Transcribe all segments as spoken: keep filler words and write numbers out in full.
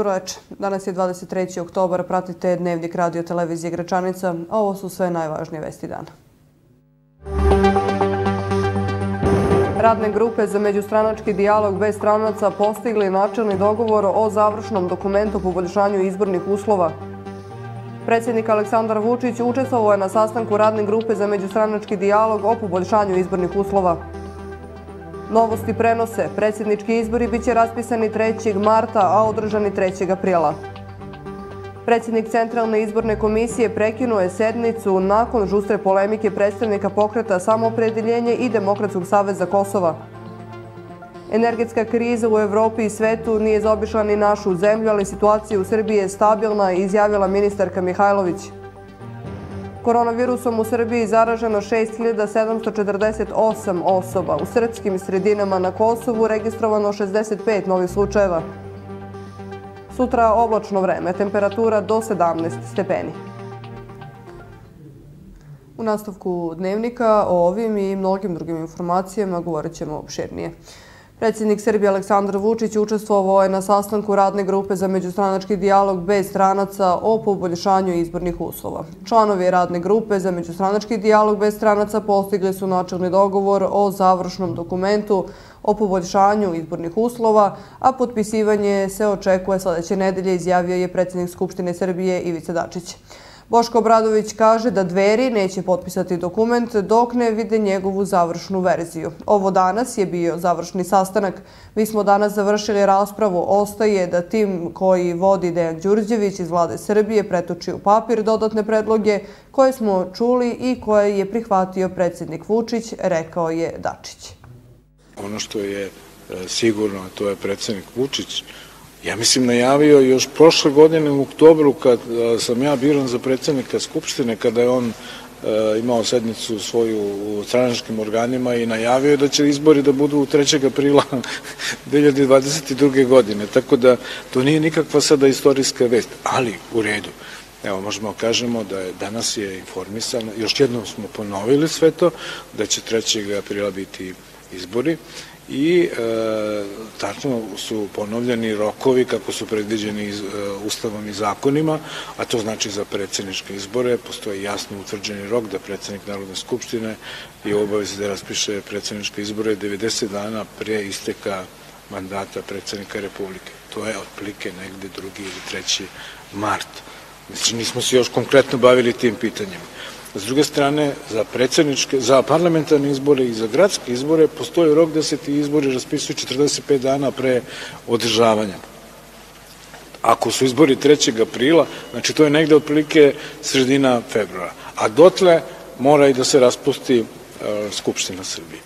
Dobro večer. Danas je dvadeset treći oktobar, pratite Dnevnik radio televizije Gračanica, a ovo su sve najvažnije vesti dana. Radne grupe za međustranački dijalog bez stranaca postigli načelni dogovor o završnom dokumentu o poboljšanju izbornih uslova. Predsjednik Aleksandar Vučić učestvovao je na sastanku Radne grupe za međustranački dijalog o poboljšanju izbornih uslova. Novosti prenose. Predsjednički izbori biće raspisani trećeg marta, a održani trećeg aprila. Predsjednik Centralne izborne komisije prekinuo je sednicu nakon žustre polemike predstavnika pokreta Samoopredeljenje i Demokratskog saveza Kosova. Energetska kriza u Evropi i svetu nije zaobišla ni našu zemlju, ali situacija u Srbiji je stabilna, izjavila ministarka Mihajlović. Koronavirusom u Srbiji zaraženo šest hiljada sedamsto četrdeset osam osoba. U srpskim sredinama na Kosovu registrovano šezdeset pet novih slučajeva. Sutra oblačno vreme, temperatura do sedamnaest stepeni. U nastavku Dnevnika o ovim i mnogim drugim informacijama govorit ćemo opširnije. Predsjednik Srbije Aleksandar Vučić učestvovao je na sastanku Radne grupe za međustranački dijalog bez stranaca o poboljšanju izbornih uslova. Članovi Radne grupe za međustranački dijalog bez stranaca postigli su načelni dogovor o završnom dokumentu o poboljšanju izbornih uslova, a potpisivanje se očekuje sledeće nedelje, izjavio je predsjednik Skupštine Srbije Ivica Dačić. Boško Obradović kaže da Dveri neće potpisati dokument dok ne vide njegovu završnu verziju. Ovo danas je bio završni sastanak. Mi smo danas završili raspravu. Ostaje da tim koji vodi Dejan Đurđević iz vlade Srbije pretoči u papir dodatne predloge koje smo čuli i koje je prihvatio predsjednik Vučić, rekao je Dačić. Ono što je sigurno, a to je predsjednik Vučić, ja mislim najavio još prošle godine u oktobru kad sam ja biran za predsjednika Skupštine, kada je on imao sednicu svoju u stranačkim organima i najavio da će izbori da budu trećeg aprila dve hiljade dvadeset druge. godine. Tako da to nije nikakva sada istorijska vest, ali u redu. Evo, možemo kažemo da je danas je informisano, još jednom smo ponovili sve to, da će trećeg aprila biti izbori. I tačno su ponovljeni rokovi kako su predviđeni Ustavom i zakonima, a to znači za predsjedničke izbore postoji jasno utvrđeni rok da predsjednik Narodne skupštine je u obavezi da raspiše predsjedničke izbore devedeset dana pre isteka mandata predsjednika Republike. To je otprilike negde drugi ili treći mart. Znači, nismo se još konkretno bavili tim pitanjima. S druge strane, za predsjedničke, za parlamentarne izbore i za gradske izbore postoji rok da se ti izbori raspisuju četrdeset pet dana pre održavanja. Ako su izbori trećeg aprila, znači to je negde otprilike sredina februara, a dotle mora i da se raspusti Skupština Srbije.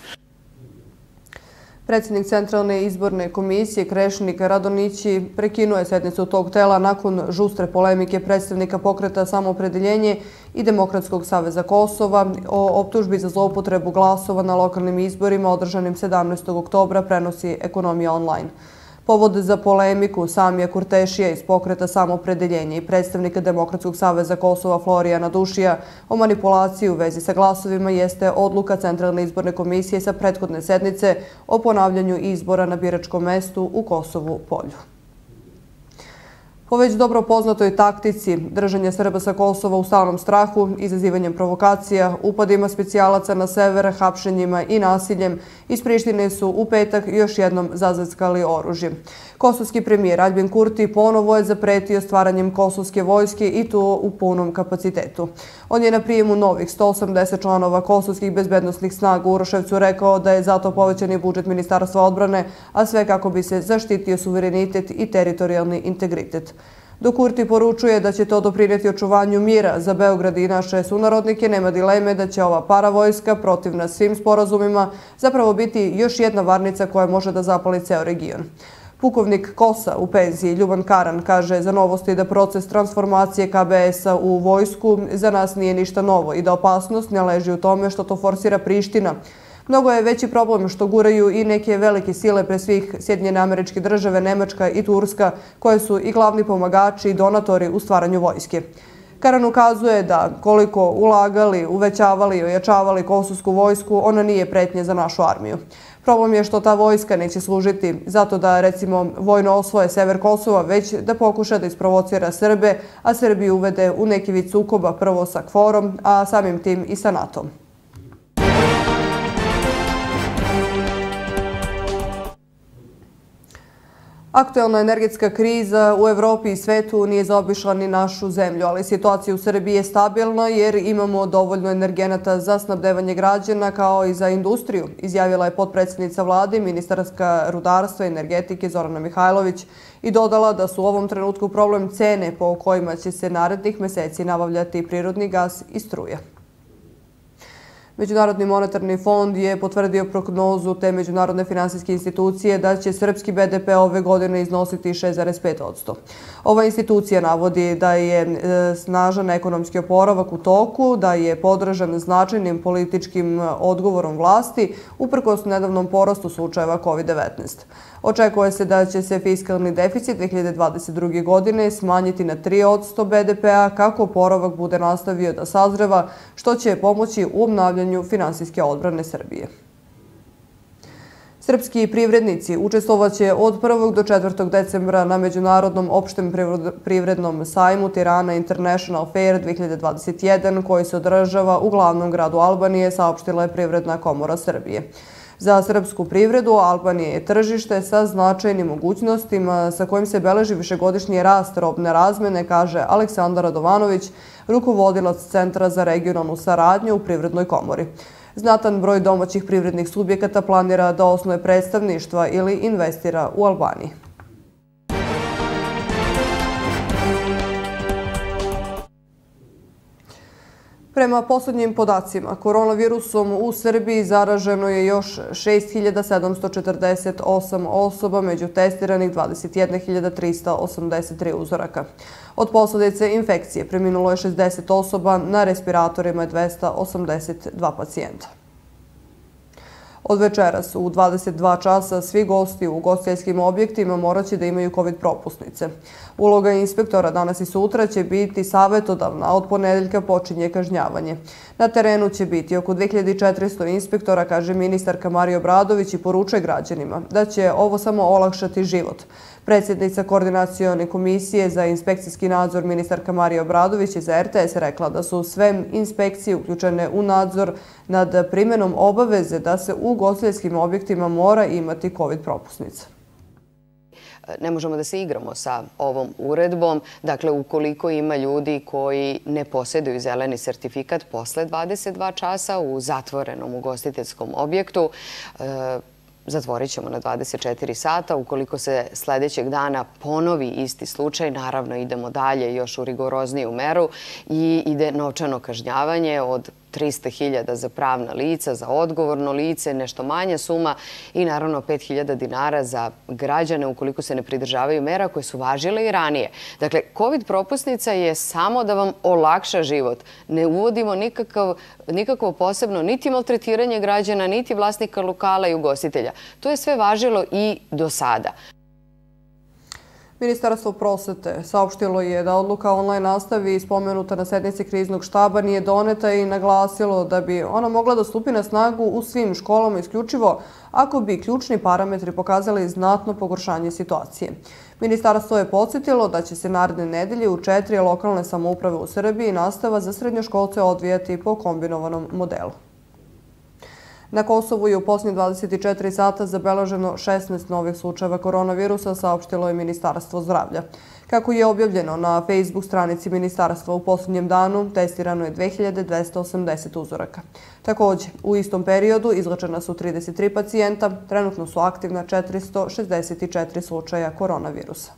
Predsjednik Centralne izborne komisije Krešnik Radonići prekinuo je sednicu tog tela nakon žustre polemike predstavnika pokreta Samoopredeljenje i Demokratskog saveza Kosova o optužbi za zloupotrebu glasova na lokalnim izborima održanim sedamnaestog oktobra, prenosi Ekonomija online. Povod za polemiku Samija Kurtešija iz pokreta Samoopredeljenje i predstavnika Demokratskog saveza Kosova Florijana Dušija o manipulaciji u vezi sa glasovima jeste odluka Centralne izborne komisije sa prethodne sednice o ponavljanju izbora na biračkom mestu u Kosovu Polju. Po već dobro poznatoj taktici držanja Srba sa Kosova u stalnom strahu, izazivanjem provokacija, upadima specijalaca na sever, hapšenjima i nasiljem, iz Prištine su u petak još jednom zazveckali oružjem. Kosovski premijer Aljbin Kurti ponovo je zapretio stvaranjem kosovske vojske i to u punom kapacitetu. On je na prijemu novih sto osamdeset članova kosovskih bezbednosnih snaga u Uroševcu rekao da je zato povećan i budžet Ministarstva odbrane, a sve kako bi se zaštitio suverenitet i teritorijalni integritet. Dok Kurti poručuje da će to doprinijeti očuvanju mira za Beograd i naše sunarodnike, nema dileme da će ova paravojska, protivna svim sporazumima, zapravo biti još jedna varnica koja može da zapali ceo region. Pukovnik Kosa u penziji Ljuban Karan kaže za Novosti da proces transformacije K B S-a u vojsku za nas nije ništa novo i da opasnost ne leži u tome što to forsira Priština. Mnogo je veći problem što guraju i neke velike sile, pre svih Sjedinjene Američke Države, Nemačka i Turska, koje su i glavni pomagači i donatori u stvaranju vojske. Karan ukazuje da koliko ulagali, uvećavali i ojačavali kosovsku vojsku, ona nije pretnja za našu armiju. Problem je što ta vojska neće služiti zato da, recimo, vojno osvoje sever Kosova, već da pokuša da isprovocira Srbe, a Srbiju uvede u neki vid sukoba prvo sa KFOR-om, a samim tim i sa NATO-om. Aktuelna energetska kriza u Evropi i svetu nije zaobišla ni našu zemlju, ali situacija u Srbiji je stabilna jer imamo dovoljno energenata za snabdevanje građana kao i za industriju, izjavila je potpredsjednica vlade, ministarka rudarstva i energetike Zorana Mihajlović i dodala da su u ovom trenutku problem cene po kojima će se narednih meseci nabavljati prirodni gas i struja. Međunarodni monetarni fond je potvrdio prognozu te međunarodne finansijske institucije da će srpski be de pe ove godine iznositi šest zarez pet posto. Ova institucija navodi da je snažan ekonomski oporavak u toku, da je podržan značajnim političkim odgovorom vlasti uprkos nedavnom porastu slučajeva kovid devetnaest. Očekuje se da će se fiskalni deficit dve hiljade dvadeset druge. godine smanjiti na tri posto be de pe-a kako oporavak bude nastavio da sazreva, što će pomoći u obnavljanju finansijske odbrane Srbije. Srpski privrednici učestvovaće od prvog do četvrtog decembra na Međunarodnom opštem privrednom sajmu Tirana International Fair dve hiljade dvadeset jedan koji se održava u glavnom gradu Albanije, saopštila je Privredna komora Srbije. Za srpsku privredu Albanija je tržište sa značajnim mogućnostima sa kojim se beleži višegodišnji rast robne razmene, kaže Aleksandar Radovanović, rukovodilac Centra za regionalnu saradnju u Privrednoj komori. Znatan broj domaćih privrednih subjekata planira da osnuje predstavništva ili investira u Albaniji. Prema poslednjim podacima, koronavirusom u Srbiji zaraženo je još šest hiljada sedamsto četrdeset osam osoba, među testiranih dvadeset jedna hiljada trista osamdeset tri uzoraka. Od posledice infekcije preminulo je šezdeset osoba, na respiratorima je dvesta osamdeset dva pacijenta. Od večeras u dvadeset dva časa svi gosti u ugostiteljskim objektima morat će da imaju kovid propusnice. Uloga inspektora danas i sutra će biti savjetodavna, a od ponedeljka počinje kažnjavanje. Na terenu će biti oko dve hiljade četiristo inspektora, kaže ministarka Marija Obradović i poručuje građanima da će ovo samo olakšati život. Predsjednica Koordinacione komisije za inspekcijski nadzor ministarka Marija Obradović je za er te es rekla da su sve inspekcije uključene u nadzor nad primjenom obaveze da se u ugostiteljskim objektima mora imati kovid propusnica. Ne možemo da se igramo sa ovom uredbom. Dakle, ukoliko ima ljudi koji ne posjeduju zeleni sertifikat posle dvadeset dva časa u zatvorenom ugostiteljskom objektu, zatvorit ćemo na dvadeset četiri sata. Ukoliko se sljedećeg dana ponovi isti slučaj, naravno idemo dalje još u rigorozniju meru i ide novčano kažnjavanje od trista hiljada za pravna lica, za odgovorno lice, nešto manja suma i naravno pet hiljada dinara za građane ukoliko se ne pridržavaju mera koje su važile i ranije. Dakle, kovid propusnica je samo da vam olakša život. Ne uvodimo nikakvo posebno niti maltretiranje građana, niti vlasnika lokala i ugostitelja. To je sve važilo i do sada. Ministarstvo prosvete saopštilo je da odluka o online nastavi spomenuta na sednici kriznog štaba nije doneta i naglasilo da bi ona mogla da stupi na snagu u svim školama isključivo ako bi ključni parametri pokazali znatno pogoršanje situacije. Ministarstvo je podsjetilo da će se naredne nedelje u četiri lokalne samouprave u Srbiji nastava za srednjoškolce odvijati po kombinovanom modelu. Na Kosovu je u posljednjih dvadeset četiri sata zabeleženo šesnaest novih slučajeva koronavirusa, saopštilo je Ministarstvo zdravlja. Kako je objavljeno na Facebook stranici Ministarstva, u posljednjem danu testirano je dve hiljade dvesta osamdeset uzoraka. Također, u istom periodu izlečena su trideset tri pacijenta, trenutno su aktivna četiristo šezdeset četiri slučaja koronavirusa.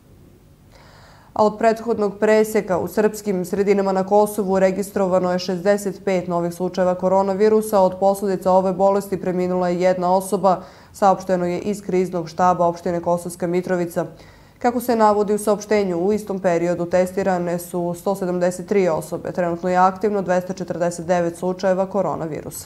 A od prethodnog preseka u srpskim sredinama na Kosovu registrovano je šezdeset pet novih slučajeva koronavirusa. Od posljedica ove bolesti preminula je jedna osoba, saopšteno je iz kriznog štaba opštine Kosovska Mitrovica. Kako se navodi u saopštenju, u istom periodu testirane su sto sedamdeset tri osobe. Trenutno je aktivno dvesta četrdeset devet slučajeva koronavirusa.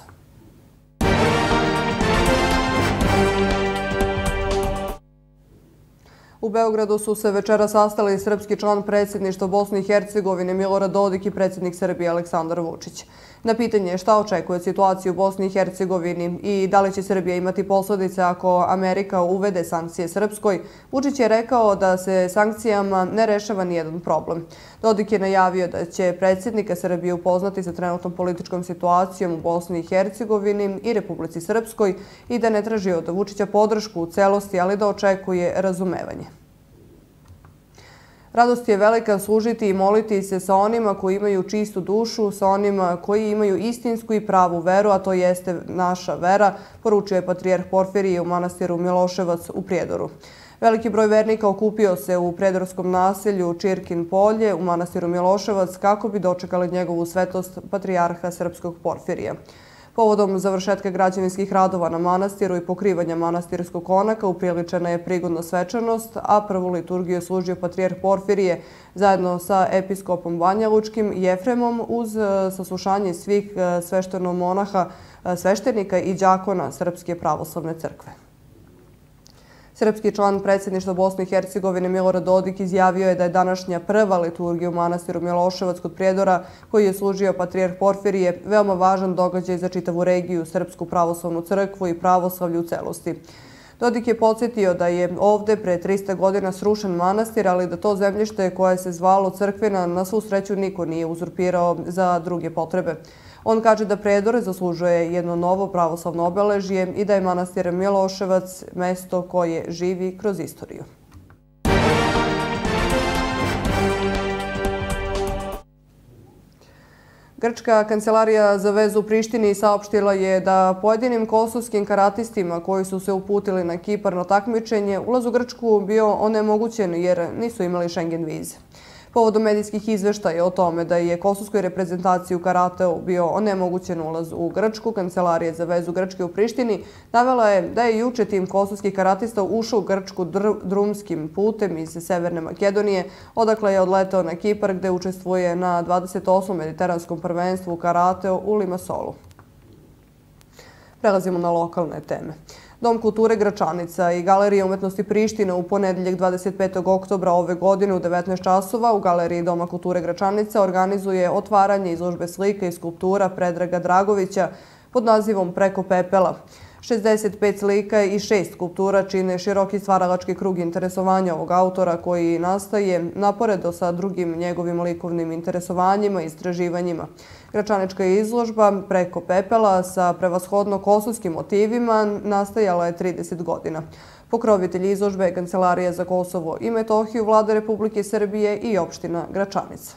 U Beogradu su se večera sastali srpski član predsjedništva Bosne i Hercegovine Milorad Dodik i predsjednik Srbije Aleksandar Vučić. Na pitanje šta očekuje situaciju u Bosni i Hercegovini i da li će Srbija imati posledice ako Amerika uvede sankcije Srpskoj, Vučić je rekao da se sankcijama ne rešava nijedan problem. Dodik je najavio da će predsjednika Srbije upoznati sa trenutnom političkom situacijom u Bosni i Hercegovini i Republici Srpskoj i da ne traži od Vučića podršku u celosti, ali da očekuje razumevanje. Radost je velika služiti i moliti se sa onima koji imaju čistu dušu, sa onima koji imaju istinsku i pravu veru, a to jeste naša vera, poručio je patrijarh Porfirije u manastiru Miloševac u Prijedoru. Veliki broj vernika okupio se u prijedorskom naselju Čirkin polje u manastiru Miloševac kako bi dočekali njegovu svetost patrijarha srpskog Porfirija. Povodom završetka građevinskih radova na manastiru i pokrivanja manastirskog konaka upriličena je prigodna svečanost, a prvu liturgiju služio patrijarh Porfirije zajedno sa episkopom Banjalučkim Jefremom uz saslušanje svih sveštenomonaha, sveštenika i đakona Srpske pravoslavne crkve. Srpski član predsjedništva Bosne i Hercegovine Milorad Dodik izjavio je da je današnja prva liturgija u manastiru Miloševac kod Prijedora, koji je služio patrijarh Porfirije, veoma važan događaj za čitavu regiju, Srpsku pravoslavnu crkvu i pravoslavlju u celosti. Dodik je podsjetio da je ovde pre trista godina srušen manastir, ali da to zemljište koje se zvalo crkvena na svu sreću niko nije uzurpirao za druge potrebe. On kaže da Prijedor zaslužuje jedno novo pravoslavno obeležje i da je manastir Miloševac mesto koje živi kroz istoriju. Grčka kancelarija za vezu u Prištini saopštila je da pojedinim kosovskim karatistima koji su se uputili na Kipar na takmičenje ulaz u Grčku bio onemogućen jer nisu imali Schengen vize. Povodom medijskih izveštaja o tome da je kosovskoj reprezentaciji u karateu bio onemogućen ulaz u Grčku, Kancelarija za vezu Grčke u Prištini navela je da je juče tim kosovskih karatista ušao u Grčku drumskim putem iz Severne Makedonije, odakle je odletao na Kipar gde učestvuje na dvadeset osmom mediteranskom prvenstvu u karateu u Limasolu. Prelazimo na lokalne teme. Dom kulture Gračanica i Galerija umetnosti Priština u ponedeljak dvadeset petog oktobra ove godine u devetnaest časova u Galeriji Doma kulture Gračanica organizuje otvaranje izložbe slika i skulptura Predraga Dragovića pod nazivom Preko pepela. šezdeset pet slika i šest skulptura čine široki stvaralački krug interesovanja ovog autora koji nastaje naporedo sa drugim njegovim likovnim interesovanjima i istraživanjima. Gračanička izložba Preko pepela sa prevashodno kosovskim motivima nastajala je trideset godina. Pokrovitelj izložbe je Kancelarija za Kosovo i Metohiju Vlade Republike Srbije i opština Gračanica.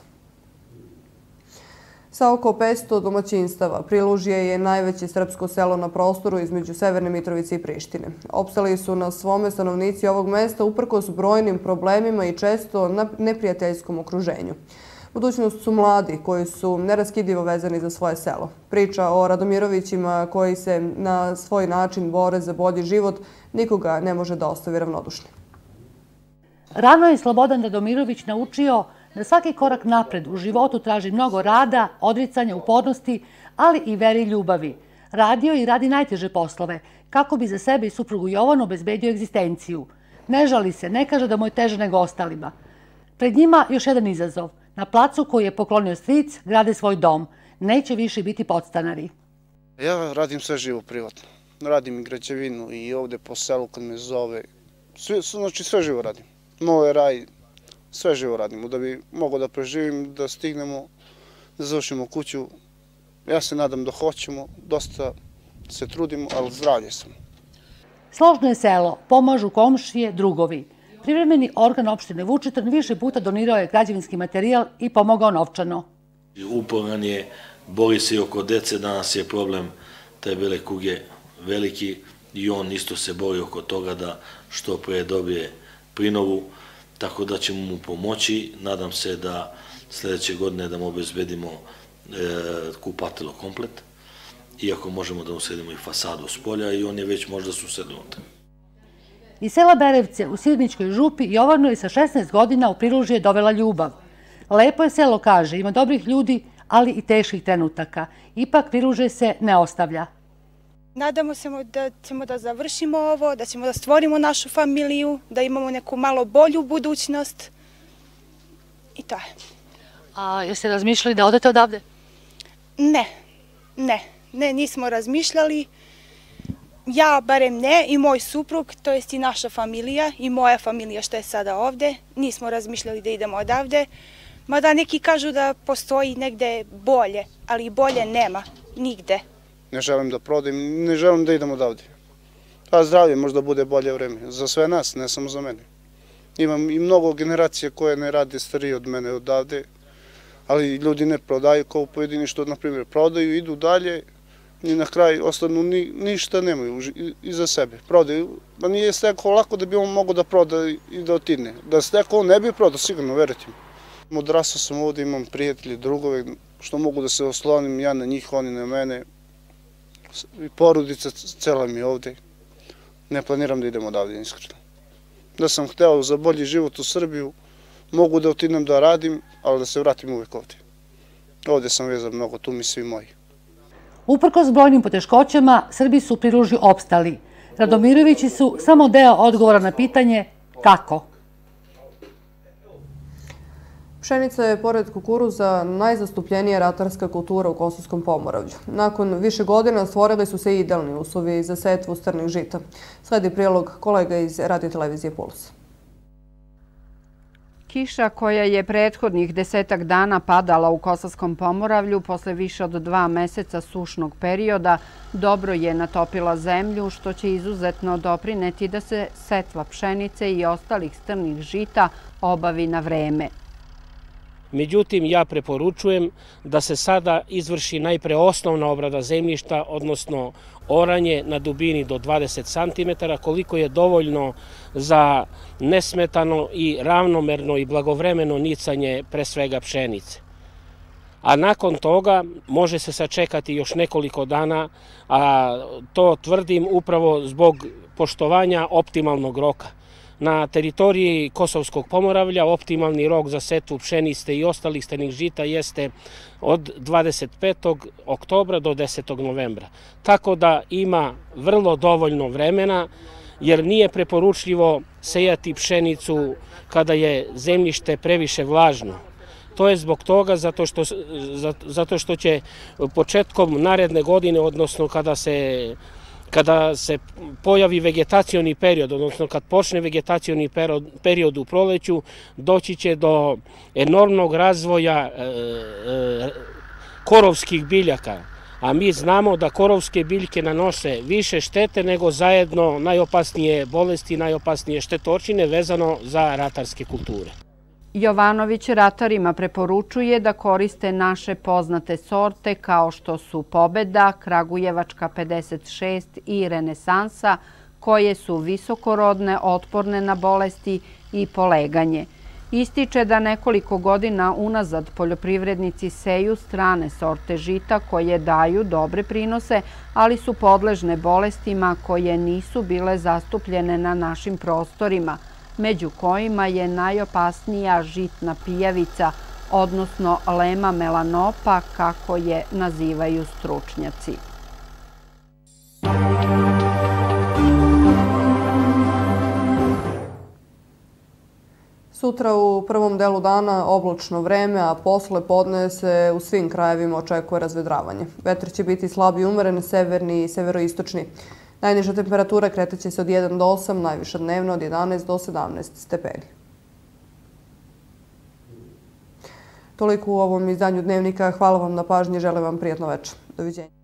Sa oko petsto domaćinstava Prilužje je najveće srpsko selo na prostoru između Severne Mitrovice i Prištine. Opstali su na svome stanovnici ovog mesta uprkos brojnim problemima i često na neprijateljskom okruženju. Budućnost su mladi koji su neraskidivo vezani za svoje selo. Priča o Radomirovićima koji se na svoj način bore za bolji život nikoga ne može da ostavi ravnodušni. Rano je Slobodan Radomirović naučio da svaki korak napred u životu traži mnogo rada, odricanja, upornosti, ali i vere i ljubavi. Radio i radi najteže poslove, kako bi za sebe i suprugu Jovanu obezbedio egzistenciju. Ne žali se, ne kaže da mu je teže nego ostalima. Pred njima još jedan izazov. Na placu koji je poklonio stric grade svoj dom. Neće više biti podstanari. Ja radim sve živo privatno. Radim i građevinu i ovde po selu kad me zove. Znači sve živo radim. Moj raj, sve živo radimo da bi mogao da preživim, da stignemo, da završimo kuću. Ja se nadam da hoćemo, dosta se trudimo, ali zdravlje smo. Složno je selo, pomažu komšije, drugovi. Privremeni organ opštine Vučitrn više puta donirao je građevinski materijal i pomogao novčano. Uporan je, bori se i oko dece, danas je problem te bele kuge veliki i on isto se bori oko toga da što pre dobije prinovu, tako da ćemo mu pomoći. Nadam se da sledeće godine da mu obezbedimo kupatilo komplet, iako možemo da usedimo i fasadu s polja i on je već možda sused unutra. Iz sela Berevce u Sirničkoj župi Jovanu je sa šesnaest godina u Prilužje dovela ljubav. Lepo je selo, kaže, ima dobrih ljudi, ali i teških trenutaka. Ipak Prilužje se ne ostavlja. Nadamo se da ćemo da završimo ovo, da ćemo da stvorimo našu familiju, da imamo neku malo bolju budućnost i to je. A jeste razmišljali da odete odavde? Ne, ne, ne, nismo razmišljali. Ja barem ne i moj suprug, to jest i naša familija i moja familija što je sada ovde, nismo razmišljali da idemo odavde. Mada neki kažu da postoji negde bolje, ali bolje nema, nigde. Ne želim da prodajem, ne želim da idem odavde. A zdravlje možda bude bolje vreme, za sve nas, ne samo za mene. Imam i mnogo generacija koje ne rade starije od mene odavde, ali ljudi ne prodaju kao pojedini što, na primjer, prodaju, idu dalje i na kraj ostanu ništa nemaju iza sebe. Prodaju, a nije stekao lako da bi on mogao da proda i da otidne. Da stekao on ne bi prodao, sigurno, verujte mi. Odrastao sam ovde, imam prijatelje, drugove, što mogu da se oslonim, ja na njih, oni na mene. I porodica cela mi je ovde. Ne planiram da idem odavde, iskreno. Da sam hteo za bolji život u Srbiju, mogu da otidnem da radim, ali da se vratim uvek ovde. Ovde sam vezan mnogo, tu mi svi moji. Uprkos brojnim poteškoćama, Srbi su pri ruži opstali. Radomirovići su samo deo odgovora na pitanje kako. Pšenica je, pored kukuruza, najzastupljenija ratarska kultura u Kosovskom Pomoravlju. Nakon više godina stvorili su se idealni uslovi za setvu strnih žita. Sledi prilog kolega iz Radio televizije Puls. Kiša koja je prethodnih desetak dana padala u Kosovskom Pomoravlju posle više od dva meseca sušnog perioda dobro je natopila zemlju, što će izuzetno doprineti da se setva pšenice i ostalih strnih žita obavi na vreme. Međutim, ja preporučujem da se sada izvrši najpre osnovna obrada zemljišta, odnosno oranje na dubini do dvadeset santimetara, koliko je dovoljno za nesmetano i ravnomerno i blagovremeno nicanje pre svega pšenice. A nakon toga može se sačekati još nekoliko dana, a to tvrdim upravo zbog poštovanja optimalnog roka. Na teritoriji Kosovskog Pomoravlja optimalni rok za setvu pšenice i ostalih strnih žita jeste od dvadeset petog oktobra do desetog novembra. Tako da ima vrlo dovoljno vremena, jer nije preporučljivo sejati pšenicu kada je zemljište previše vlažno. To je zbog toga zato što, zato što će početkom naredne godine, odnosno kada se Kada se pojavi vegetacioni period, odnosno kad počne vegetacioni period u proleću, doći će do enormnog razvoja korovskih biljaka. A mi znamo da korovske biljke nanose više štete nego zajedno najopasnije bolesti, najopasnije štetočine vezano za ratarske kulture. Jovanović ratarima preporučuje da koriste naše poznate sorte kao što su Pobeda, Kragujevačka pedeset šest i Renesansa, koje su visokorodne, otporne na bolesti i poleganje. Ističe da nekoliko godina unazad poljoprivrednici seju strane sorte žita koje daju dobre prinose, ali su podležne bolestima koje nisu bile zastupljene na našim prostorima, među kojima je najopasnija žitna pijavica, odnosno lema melanopa, kako je nazivaju stručnjaci. Sutra u prvom delu dana oblačno vreme, a posle podne se u svim krajevima očekuje razvedravanje. Vetar će biti slab i umeren, severni i severoistočni. Najniža temperatura kretaće se od jedan do osam, najviša dnevno od jedanaest do sedamnaest stepeni. Toliko u ovom izdanju Dnevnika. Hvala vam na pažnji, želim vam prijatno večer. Doviđenja.